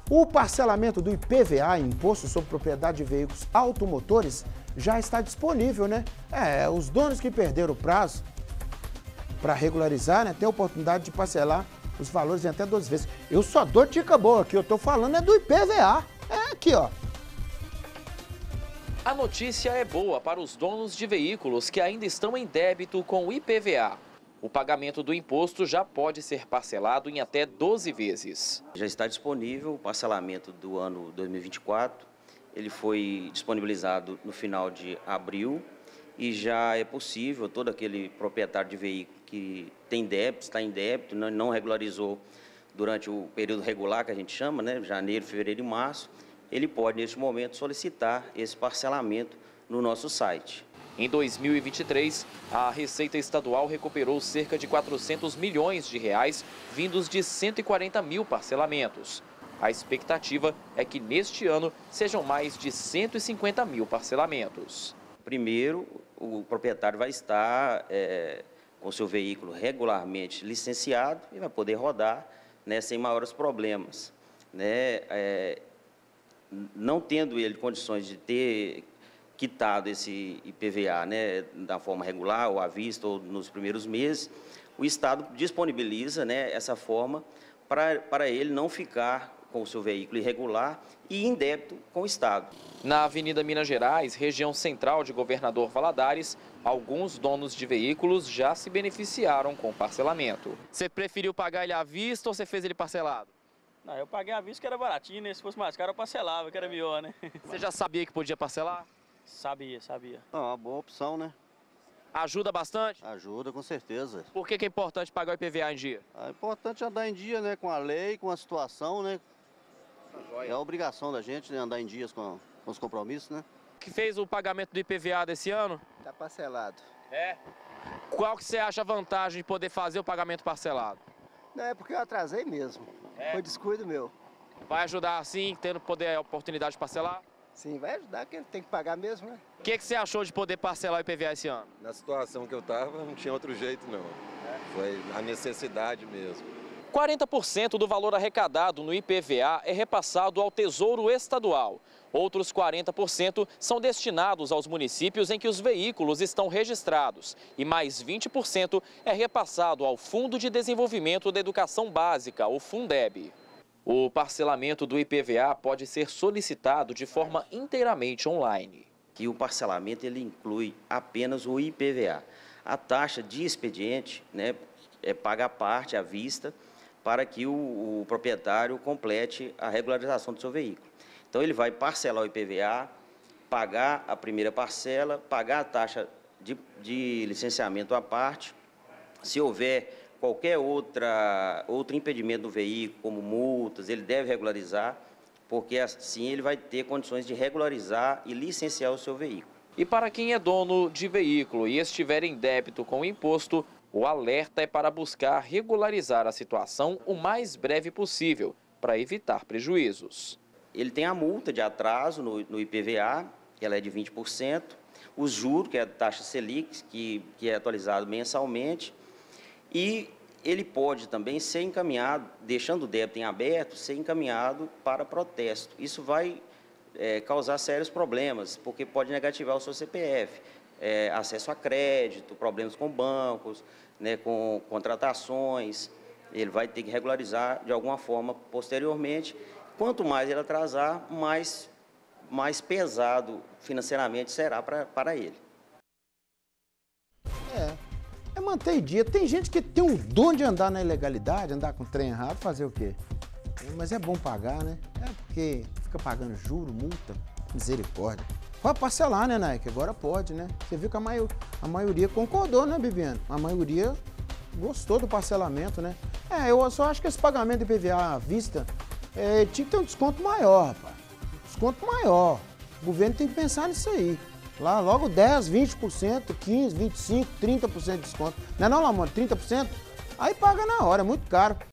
O parcelamento do IPVA, Imposto sobre Propriedade de Veículos Automotores, já está disponível, né? Os donos que perderam o prazo para regularizar, né, têm a oportunidade de parcelar os valores em até 12 vezes. Eu só dou dica boa aqui, eu tô falando é do IPVA. É aqui, ó. A notícia é boa para os donos de veículos que ainda estão em débito com o IPVA. O pagamento do imposto já pode ser parcelado em até 12 vezes. Já está disponível o parcelamento do ano 2024. Ele foi disponibilizado no final de abril e já é possível todo aquele proprietário de veículo que tem débito, está em débito, não regularizou durante o período regular que a gente chama, né, janeiro, fevereiro e março, ele pode neste momento solicitar esse parcelamento no nosso site. Em 2023, a Receita Estadual recuperou cerca de 400 milhões de reais, vindos de 140 mil parcelamentos. A expectativa é que neste ano sejam mais de 150 mil parcelamentos. Primeiro, o proprietário vai estar com seu veículo regularmente licenciado e vai poder rodar, né, sem maiores problemas, né? Não tendo ele condições de ter quitado esse IPVA, né, da forma regular ou à vista ou nos primeiros meses, o Estado disponibiliza, né, essa forma para ele não ficar com o seu veículo irregular e em débito com o Estado. Na Avenida Minas Gerais, região central de Governador Valadares, alguns donos de veículos já se beneficiaram com o parcelamento. Você preferiu pagar ele à vista ou você fez ele parcelado? Não, eu paguei à vista que era baratinho, né? Se fosse mais caro eu parcelava, que era melhor, né? Você já sabia que podia parcelar? Sabia. Uma boa opção, né? Ajuda bastante? Ajuda, com certeza. Por que é importante pagar o IPVA em dia? É importante andar em dia, né? Com a lei, com a situação, né? É a obrigação da gente, né? Andar em dias com os compromissos, né? Que fez o pagamento do IPVA desse ano? Tá parcelado. Qual que você acha a vantagem de poder fazer o pagamento parcelado? Não, é porque eu atrasei mesmo. Foi descuido meu. Vai ajudar assim, tendo a oportunidade de parcelar? Sim, vai ajudar, que ele tem que pagar mesmo, né? O que você achou de poder parcelar o IPVA esse ano? Na situação que eu estava, não tinha outro jeito, não. Foi a necessidade mesmo. 40% do valor arrecadado no IPVA é repassado ao Tesouro Estadual. Outros 40% são destinados aos municípios em que os veículos estão registrados. E mais 20% é repassado ao Fundo de Desenvolvimento da Educação Básica, o Fundeb. O parcelamento do IPVA pode ser solicitado de forma inteiramente online. Que o parcelamento ele inclui apenas o IPVA. A taxa de expediente, né, é paga à parte, à vista, para que o proprietário complete a regularização do seu veículo. Então, ele vai parcelar o IPVA, pagar a primeira parcela, pagar a taxa de licenciamento à parte. Se houver qualquer outro impedimento do veículo, como multas, ele deve regularizar, porque assim ele vai ter condições de regularizar e licenciar o seu veículo. E para quem é dono de veículo e estiver em débito com o imposto, o alerta é para buscar regularizar a situação o mais breve possível, para evitar prejuízos. Ele tem a multa de atraso no IPVA, que ela é de 20%, os juros, que é a taxa Selic, que é atualizado mensalmente, e ele pode também ser encaminhado, deixando o débito em aberto, ser encaminhado para protesto. Isso vai causar sérios problemas, porque pode negativar o seu CPF, acesso a crédito, problemas com bancos, né, com contratações. Ele vai ter que regularizar de alguma forma posteriormente. Quanto mais ele atrasar, mais pesado financeiramente será para ele. É manter em dia. Tem gente que tem um dom de andar na ilegalidade, andar com o trem errado, fazer o quê? Mas é bom pagar, né? É porque fica pagando juro, multa, misericórdia. Pode parcelar, né, Nike? Agora pode, né? Você viu que a maioria concordou, né, Bibiano? A maioria gostou do parcelamento, né? Eu só acho que esse pagamento de IPVA à vista tinha que ter um desconto maior, rapaz. Desconto maior. O governo tem que pensar nisso aí. Lá logo 10, 20%, 15%, 25%, 30% de desconto. Não é não, Lamont? 30%? Aí paga na hora, é muito caro.